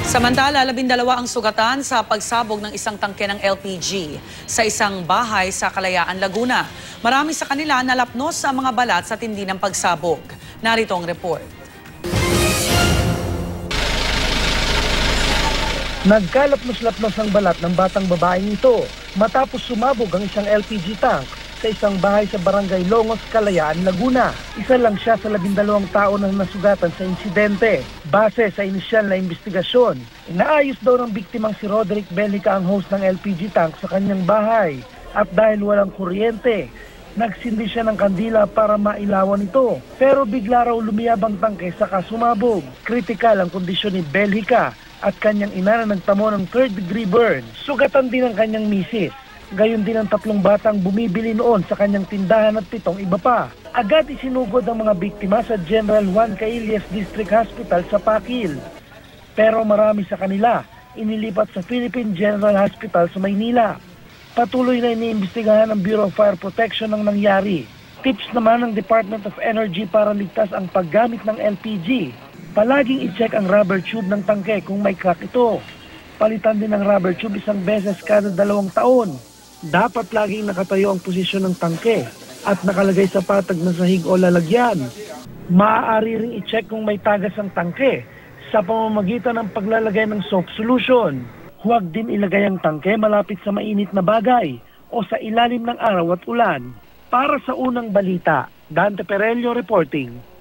Samantala, 12 ang sugatan sa pagsabog ng isang tangke ng LPG sa isang bahay sa Kalayaan, Laguna. Marami sa kanila nalapnos ang mga balat sa tindi ng pagsabog. Narito ang report. Nagkalapnos-lapnos ang balat ng batang babaeng ito matapos sumabog ang isang LPG tank sa isang bahay sa Barangay Longos, Kalayaan, Laguna. Isa lang siya sa 12 tao na nasugatan sa insidente. Base sa inisyal na investigasyon, inaayos daw ng biktimang si Roderick Bellica ang host ng LPG tank sa kanyang bahay. At dahil walang kuryente, nagsindi siya ng kandila para mailawan ito. Pero bigla raw lumiyabang tangke saka sumabog. Kritikal ang kondisyon ni Bellica at kanyang ina na nagtamo ng 3rd-degree burn. Sugatan din ang kanyang misis. Gayon din ang 3 batang bumibili noon sa kanyang tindahan at 7 iba pa. Agad isinugod ang mga biktima sa General Juan Caillas District Hospital sa Pakil. Pero marami sa kanila inilipat sa Philippine General Hospital sa Maynila. Patuloy na iniimbestigahan ng Bureau of Fire Protection ang nangyari. Tips naman ng Department of Energy para ligtas ang paggamit ng LPG. Palaging i-check ang rubber tube ng tangke kung may crack ito. Palitan din ang rubber tube isang beses kada 2 taon. Dapat laging nakatayo ang posisyon ng tangke at nakalagay sa patag na sahig o lalagyan. Maaari ring i-check kung may tagas ang tangke sa pamamagitan ng paglalagay ng soap solution. Huwag din ilagay ang tangke malapit sa mainit na bagay o sa ilalim ng araw at ulan. Para sa unang balita, Dante Perello reporting.